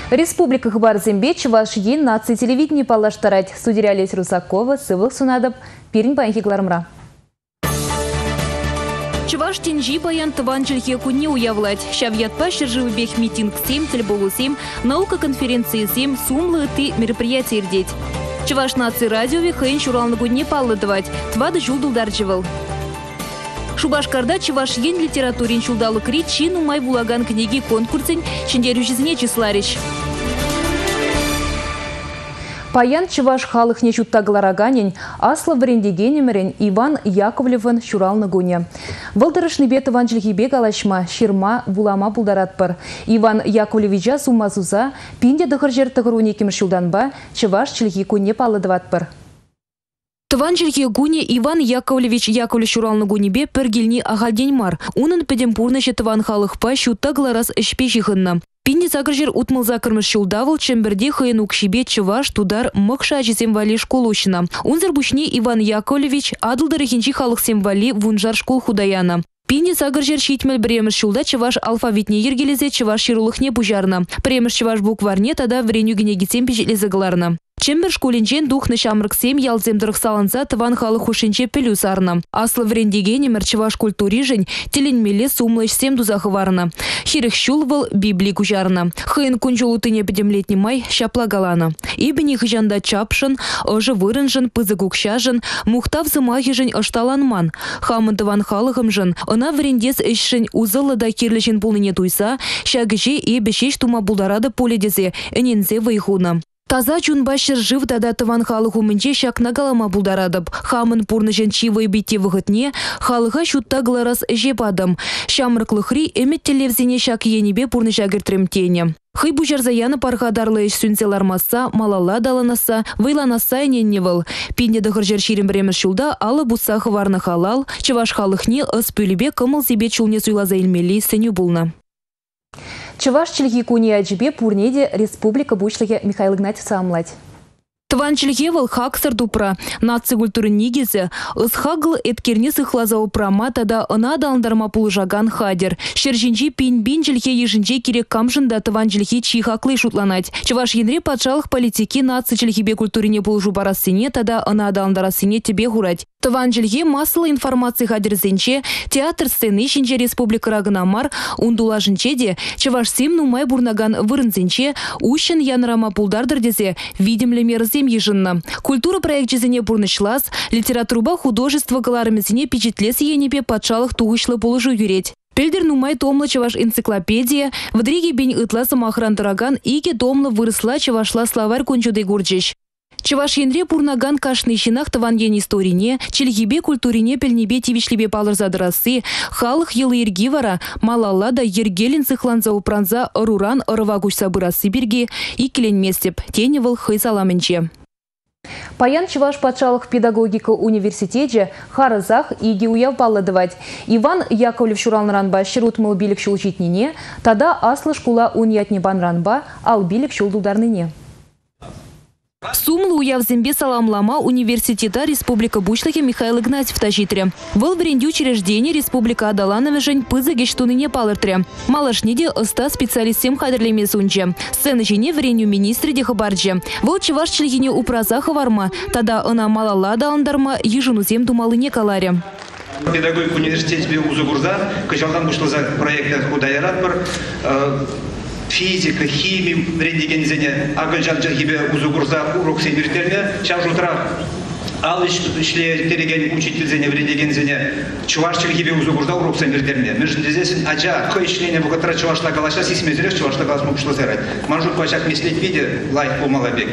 Республика Хабар-Зембе Чуваш ен наци телевидение палаштарать. Студия Олесь Русакова, Сывых Сунадоб, Пирин Паинхи Глармра. Чуваш тенжи баян таванчельхе куне уявлять. Шавьятпа шержил бех митинг 7, тельболу 7, наука конференции 7, сумлы ты мероприятия ирдеть. Чуваш наци радиове хэн шурал на гудне палладывать. Твады жулдул дарчевал. Шубашкарда Чуваш ен литературин шулдалы кри чину май булаган книги конкурсен чендерюжизне числарич. Паян Чуваш халых не чуттаглараганин, асла врендегенемерен Иван Яковлевын шурал на гуне. Валдырышны бет Иванчельхибе галашма, ширма булама булдаратпар. Иван Яковлевича суммазуза, пинде дыхыржер тыгыруниким шулданба, Чуваш чельхи куне палладыватпар. Таванчельхе гуне Иван Яковлевич Яковлев шурал на гунебе пергильни агадень мар. Унын педемпурныше таван халых па шуттагларас эшпешихынна. Пинди загржер утмыл закырмыш шулдавыл, чемберде хыен укшибе Чуваш тудар мыкша симвали школушина. Унзер бушни Иван Яковлевич адылдары хинчи халых симвали вунжар школ худаяна. Пинди загржер шитмел бремеш шулда Чуваш алфавитне ергелезе Чуваш ширулыхне бужарна. Премеш Чуваш букварне тада вренюгене гитсем пижелезе гларна. Чембер школинчен духны шамрык 7 ялземдырых саланца таван халых ушинче пелюсарна. Аслы врендегене Чуваш культурижень теленмеле сумлыш 7 дузахы варна. Хирых шулвал Библии кужарна. Хын кунчулутыне педемлетний май шапла галана. Ибни хыжанда чапшын, ожы вырынжын, пызыгукшажын, мухтав зымахижень ошталанман. Хамын таван халыхымжын, она врендес эшшень узылы да кирлешен пулныне туйса, шагыжи и бешеш тума булдарады поледезе, энензе вайхуна. Таза чунбашыр жив тада таван халыху мынче шак нагалама булдарадып. Хамын пурнышен чивы бите выгытне, халыха шутта гларас жепадым. Шамрыклыхри эмет телевзене шак енебе пурныша гертремтене. Хый бужарзаяны пархадарлы эш сүнселармаса, малала даланаса, вайланаса эненневыл. Пинде дыхыржер ширим бремеш шулда алы бусахы варны халал, Чуваш халыхне ыс пүлібе кымыл зебе чулне суйлаза илмели сеню булна. Чуваш чельхи куни аджибе пурнеде Республика Бучлыге Михаил Игнатьев самлать. Тванчельхевал хаксар дупра. Наци культуры нигизе. Исхагл эткерни сыхлаза упрама тада ына даландарма пулжаган хадер. Шержинчи пинбин чельхе ежинче кирек камжында тванчельхи чихаклы шутланать. Чуваш енре патшалых политики наци чельхибе культурине пулжу барасыне тада ына даландарасыне тебе гурать. Тванчельхе массалы информации хадерзенче, театр сцены шинче республика рагынамар, ундулажынче де, Чуваш сем нумай бурнаган вырынзенче, ущен янрама пулдардыр дезе, видимле мерзем ежинна. Культура проектчизене бурнышлас, литературуба художество галарымезене печатлес енепе патшалых тугышлы положу юреть. Пельдер нумай томла Чуваш энциклопедия, в дриге бень ытласа махрантараган иге томла выросла Чувашла словарь кончуды гурджищ. Чуваш енре пурнаган кашны щинах таван ен историне, чельгибе культурине пельнебе тивишлебе палырзадырасы, халых елы ергивара, малалла да ергелин цыхланза упранза руран ырывагуш сабырасы берге, и келенместеп, теневыл хый саламенче. Паян Чуваш патшалых педагогика университете харызах иге уяв палладывать. Иван Яковлев шурал ранба ширутмыл билік шул житнине, тада аслы шкула унятнебан ранба, ал билік шул дударныне. Сумлы уявзембе саламлама университета Республика Бучлыге Михаил Игнатьев тажитре. Выл вренди учреждение Республика Адаланове жень пызы гештуныне палыртре. Малашниде оста специалистем хадрлеме сунче. Сцены жене вреню министре де хабарджи. Выл Чуваш чельгине упраза хаварма. Тада она малала даландарма ежинузем думалыне каларе. Педагогик университете Узугурда, качалдан бушлаза проекта худаяратпар. Физика, химия, рендегенизене, агальжан джаргибе узугурза урок сенбиртерне, сейчас утра алыш шле тереген учительзене в рендегенизене, Чуваш джаргибе узугурза урок сенбиртерне. Между здесь аджа кое-члене букатра Чувашла галаша сисмезреш Чувашла галаш мукшла зерать. Манжур пачак мислить виде лайк помалабек.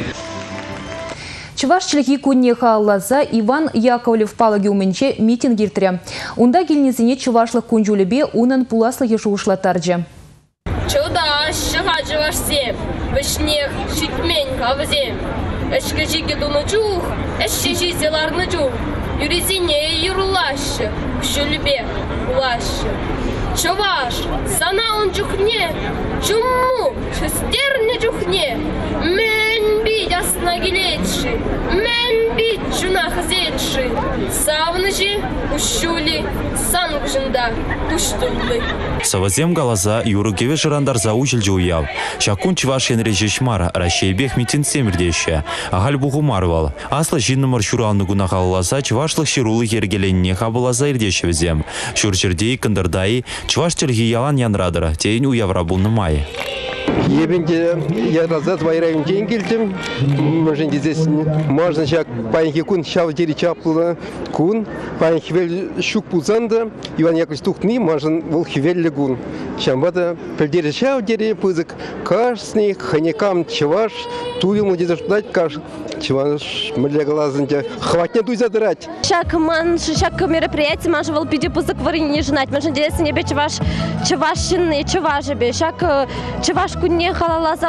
Чуваш чельхи кунне хааллаза Иван Яковлев палаги уменче митинг иртре. Унда гильнизене Чувашлых кунжулебе унан пуласлыхи шуышлатарджи. Чудаш, шахадживаш сем, вишнех, шитмень кавзем. Эшкежиге дунучух, эшшижи селарнучух. Юризине юрлаш, кшулебе улаш. Чуваш, сана он чухне, чуму, шестерне чухне. Мен бить ясно гилечи, мен бить чунах зечи. Уши, савнычи, ущули, сангжында, туштулы. Савазем галаза юрукеве жирандар заучил уяв. Шакун чвашен режишмар, ращейбех митин семирдеше. Агаль бугумарвал. Асла жинны маршуралны гунахалласа чвашлых ширулы ергеленне хабылаза ирдешевзем. Шурчердей кандырдай чваш черги ялан янрадыр. Тейн уяврабунны май. Ебенде я назад вайраем деньги, может здесь можно сейчас паньки кун шав дери чаплуна кун паньки вель щук пузанда Иван Яковлевич тухни можно волхи вель легун. Шамбада пельдери шав дери пузык кашни ханикам чеваш туил му дедаш дать каш чеваш мля глазанте хватня туй задрать. Шак мероприятие можно вол пиди пузык варени жнать можно здесь небе чевашины чеважебе шак чеваш кунне халалаза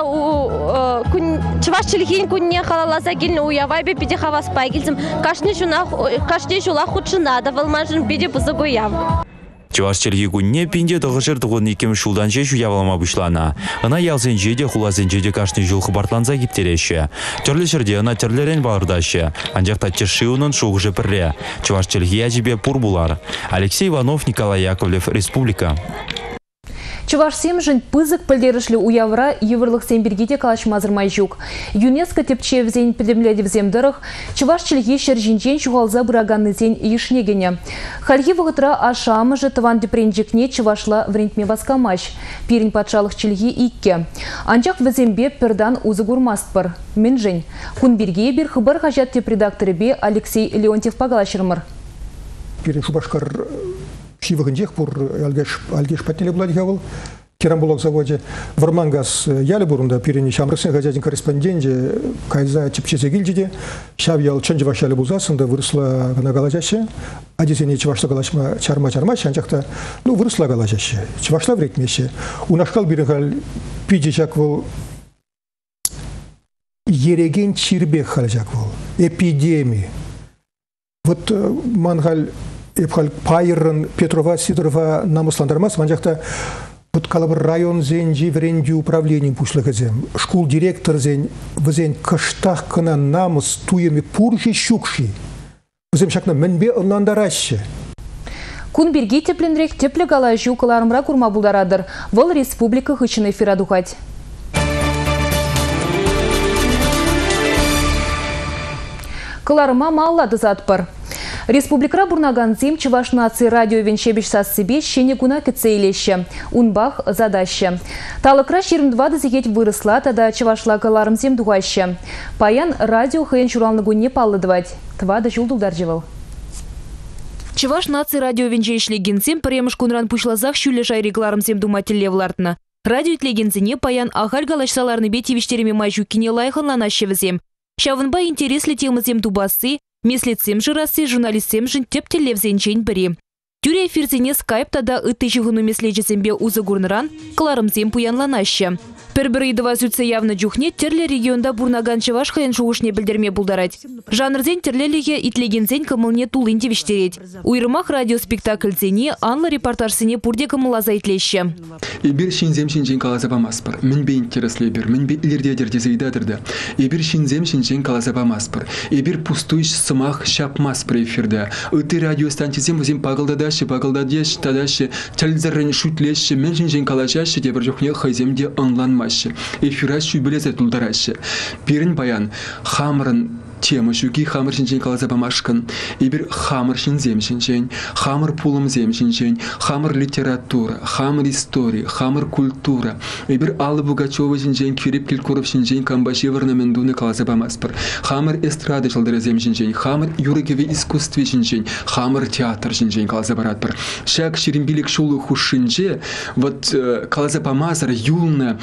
чеваш чилхин кунне халалаза гильне уявайбе пиди хавас пайгильцем кашни жула худшина да вол можно пиди пузык уяв. Чуваш черги гунне пинде тогышыр тугын икем шулдан жешу явалама бушлана. Ана ялсен жеде хулазен жеде кашны жул хыбартланза киптереше. Терлі жерде ана терлерен бағырдашы. Анжақта чершиунын шуғыжы пірре. Чуваш черги ажибе пур булар. Алексей Иванов, Николай Яковлев, Республика. Чуваш семжін пызык пілдерішлі уявра еврлық сембергеде калашмазыр майжук. ЮНЕСКО тепче взен пілдемледі вземдіріх, чуваш чілге шержинчен чуғалза бұраганны зен ешнегене. Хальги вғытра ашамыжы тыван депренжікне чувашла врентме васкамаш. Пирін патшалық чілге икке. Анчақ взембе пірдан узы гурмастпыр. Менжен. Кунберге бір хыбар хажат теп редакторы бе Алексей Леонтьев пагалашырмыр. Пирін шубашкар Шивагынжех пур альгеш патнеле бладьявол. Керамбулок заводе Вармангас яли бурунда пирени шамрысын газетин корреспонденте кайза чипчесе гильдиде. Шавьял чанжи вашали бузасында выросла на галажаще. Адисене чевашла галашма чарма шанчакта выросла галажаще. Чевашла в ритмеше. Унашкал бирихал пидичаквол ереген чирбек халжаквол. Эпидемии. Вот мангаль Эпхал Пайрын, Петрова, Сидорова намысландармас, манжақта вот калабыр район зен живренди управлением пушлыгызем. Школ директор зен візен кыштақ кына намыс туеми пурши щукши. Візем шакна мінбе ынландарашы. Кун берге тепленрек теплі гала жуқыларымра курма булдарадыр. Вол республика хычын эфира духать. Кыларыма маллады затпыр. Республикра бурнаган зем Чуваш нации радио венчебеш сассыбе щене гуна кецейлеще. Унбах задаще. Талыкра 22 зегет выросла, тада Чувашла кыларым зем дугаще. Паян радио хыен чуралны гунне паллыдывать. Твада жулдугдар живал. Чуваш нации радио венчешле гензем премыш кунран пушлазах щуле жайрегларым зем думателле влартна. Радио итлегензене паян ахаль галашсаларны бетивиштереме майжу кине лайханланаще взем. Шавынба интереслі темызем дубасы, меслетсем жырасы, журналистсем жын тептелев зенчен бірі. Тюре эфирзене скайптада үтті жығыну меслечесембе uzы гурныран, кыларымзем пуянланашы. Пір-бірі едіва зүтсе явны жүхне терлі регионда бурнаган Чуваш хайын шуғышне білдірме бұлдарать. Жанрзен терлеліге итлегензен кымылне тулын девіштерет. Уйрымақ радиоспектакльзене анлы репортажсыне пурде кымылаза итлеші. Ибір шинзем шинчен калазапамаспыр. Мінбе интересле бір, мінбе илердедердезе идадырды. Ибір шинзем шинчен калазапамаспыр. Ибір пустуйш сымақ шапмаспыр эфирді. Үті радиостанцизем өзем пағылдадеш, тадаші, тәлзірін шутлеші, мен шинчен калажашы дебір жоқне хайземде аңланмашы. Эфира шүбілезе тұлдарашы. Пирін баян, хамырын тема шуки хамыр шинчен калазапамашкан. Ибір хамыр шинзем шинчен, хамыр пулым зем шинчен, хамыр литература, хамыр история, хамыр культура. Ибір Аллы Пугачева шинчен, Кирип Киркоров шинчен, Камбашеварна мендуны калазапамаспыр. Хамыр эстрады шалдыры зем шинчен, хамыр юрекеве искусстве шинчен, хамыр театр шинчен калазапаратпыр. Шак шерембилик шулы хушинче, вот калазапамазар юлна,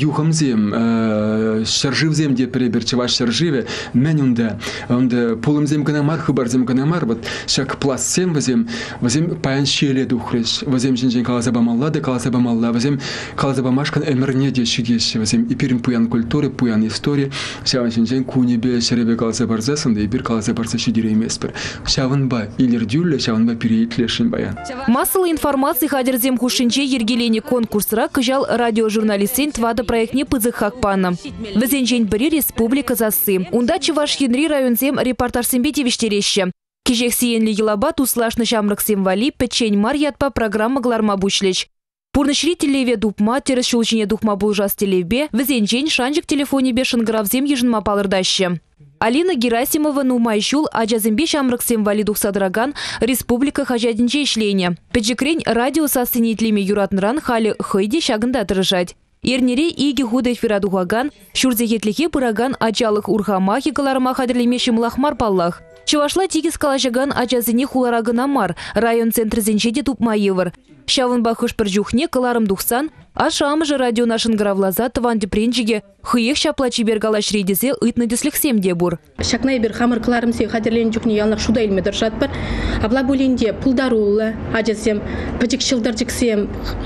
юхамзем, шарживзем де перебір Чуваш шарживе, менюнда. Он пулымзем канамар, хыбарзем канамар, вот шак пластсем возем паян щеле духреш, возем шинчен калазабамалла, да калазабамалла, возем калазабамашкан эмерне де шигеши, возем и пирин пуян культуры, пуян истории, шаван шинчен кунебе шеребе калазабарзасын, да и пир калазабарза шидире меспер. Шаванба илердюлле, шаванба переитлешин баян. Массалы информации хадерзем хушинче ергелени конкурсра кыжал радиожурналистен твада проектне пызык хакпана. Везенчен бири республика засы. Унда Чуваш районзем репортаж сембе девиштереші. Кежек сиенли елаба туслашны шамрық символи печень мар ятпа программагларма бушлеч. Пурнышри телеве дупма, терес шулчине духма булжас телеве, везенчень шанжик телефоне бешен гравзем ежинма палырдаще. Алина Герасимова нумайшул аджазымбе шамрық символи духсадраган республика хажадинче ишлене. Педжекрень радио сасынетлеме юратнран хали хыйде шагында тырышать. Ернере иги худай фирадугаган, шурзехетлихе пыраган ачалых урхамахи галарма хадрлемешим лахмар паллах. Чувашла тигис калашаган ачазыне хуларагына мар, район центр зенчеде тупмаевар. Шавын бахыш пыржухне каларым духсан, а шамыжы радио нашын гравлаза тыван депренчиге хыех шаплачи бергалаш рейдесе ытны дислексем дебур. Шакнай бер хамыр каларымсе хадрлен жухне ялнах шуда илме дыршатпар, абла буленде пулдарулла, ачазем, пачек шылдарчиксем,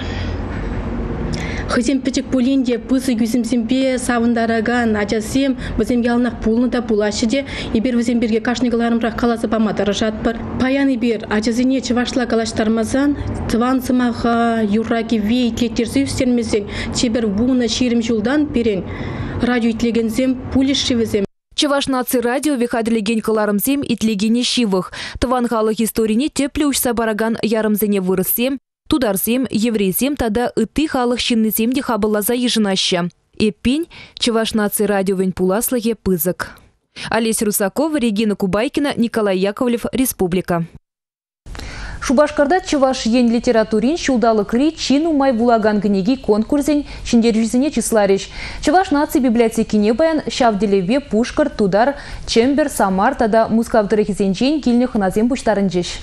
Хызем печек пулинде пысы юземсемпе савындараган ачасем бізем ялнақ пулны да пулашыде ибер бізем берге кашныгаларымрақ қаласы памата рашатпар. Паян ибер ачасыне чывашла калаштармазан тыван сымаха юраки вей кеттерзі үстермезен чебер буна шерім жулдан перен радио итлегензем пулешевезем. Чываш наци радио вихадлеген каларымзем итлегене шивых. Тыван халық историне тепле учса бараган ярымзене вырысем, тударсем, еврейсем тада ыты халық шиннесем де хабылаза ежинаща. Эппень Чываш наци радиовен пуласлыге пызык. Олеся Русакова, Регина Кубайкина, Николай Яковлев, Республика. Шубашкарда Чываш ен литературин шулдалы кри чину май булаган гнеги конкурсен шиндерюзине числариш. Чываш наци библиотекине баян шавделеве Пушкар, Тудар, Чембер, Самар тада мускавдырыхизенчен килне хыназем пуштарынчеш.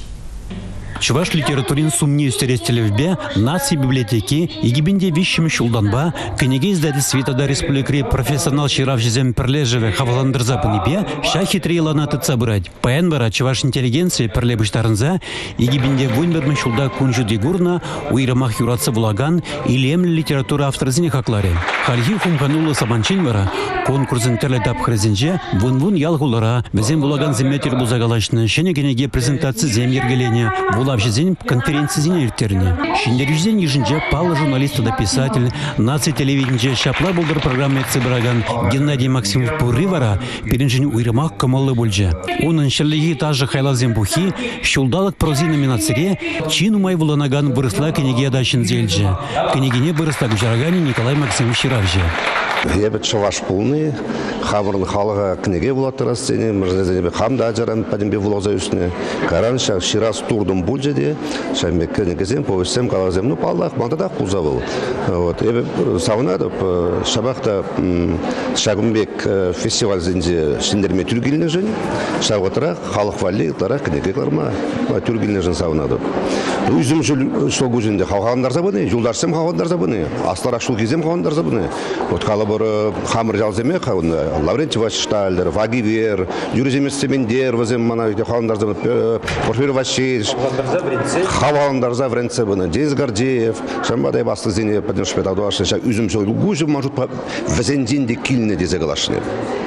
Чуваш литературин сумни үстерестелевбе нации библиотеки егибинде вещами шулданба книги издательства республики профессионал ширав жезем перлежеве хаваландырза панибе ша хитрей ланаты цабырать. Паян бара чуваш интеллигенции перлебыштарынза егибинде войнбердман шулда кунжу дегурна уйрамах юратса булаган илем литература авторзине хакларе. Хальхи хумханула сабанчин бара конкурсын терлетап хрезенже вун ялгулара везем булаган землетер бузагалашны шенегенеге презентации земергелене Лавжизень конференции зенертерни. Шиндерюзень ежинже пала журналиста да писатель, нации телевидения шапла булгар программы Цибраган Геннадий Максимов Пурривара перенжень уйрамах камалы бульже. Он аншерлиги тажа хайлазем бухи, щулдалак прозинами на цире, чину май вуланаган выросла книги адащин зельже. Княгине выросла гужарагане Николай Максимович Ширавже. Я бы Чуваш полный, хаврын халага книге булаттыра сцене, мырзезене хамда ажаран падимбе вулаза үстіне. Каран шак Шираз турдым бульжеде, шаме книгезем повестем калазем, ну паллах мандадах пулзавыл. Вот, я бы савнадып шабахта Шагумбек фестиваль зенде шиндерме түргилне жен, шаготра халық валли тара книге кларма түргилне жен савнадып. Үзім жыл сол көзінде халғандар забыны, жулдарсем халғандар забыны, аслар ашыл кезем халғандар забыны. Вот қалабыр хамыр жалземе қалында, Лаврентий Ваштальдер, Вагивер, Юриземес Семендер, вазем мана халғандар забыны, Порфир Ващевич, халғандар забыны, Денис Гордеев, шамбадай басты зене поднешпет адуашны, үзім жыл көзім мажут вазендинде киліне дезе қалашны.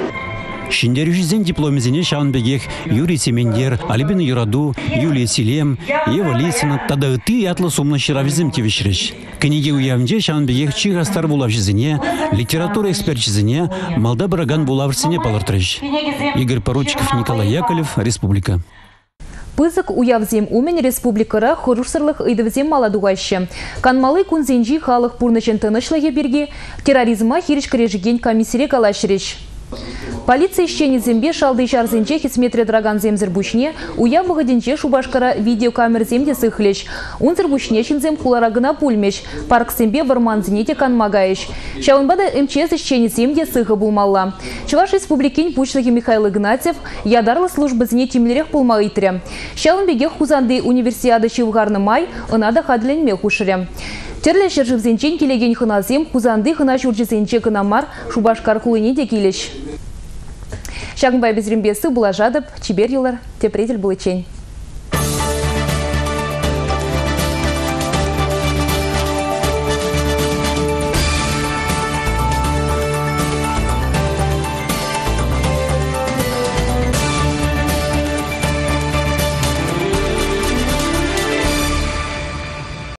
Шиндерюзен дипломезине шаунбегех Юрий Семендер, Алибина Юраду, Юлия Силем, Ева Лисина, тада ты атла сумна ширавизем тивишреш. Книги уявнде шаунбегех чихастар булавжизине, литература экспертизине, малда бараган булаврсине палартреш. Игорь Поручиков, Николай Яковлев, Республика. Пызык уявзем умен республикара хорушсырлых ыйдывзем маладугайшы. Канмалы кунзенжи халық пурнычен тынышлығы берге терроризма хиришкарежиген комиссире калашыреш. Полиция ищени зембе шалды шарзенче хисметре драган земзер бушне, уявбығы денче Шубашкара видеокамер земде сыхлеш. Унзер бушне чинзем хуларагына пульмеш, парк зембе варман зенете канмагаеш. Шаунбада МЧС ищени земде сыхы булмалла. Чуваш республикин пучлығы Михаил Игнатьев ядарлы службы зене тимлерех пулмаитре. Шаунбеге хузанды универсиады шивгарны май, ынада хадленме хушыре. Терле шержевзенчен келеген хыназем, хузанды хына шуржезенче кынамар Шубашкар кулыне де келеш. Шагынбай безрембесі бұла жадып, чибер елар, тепредель бұлычен.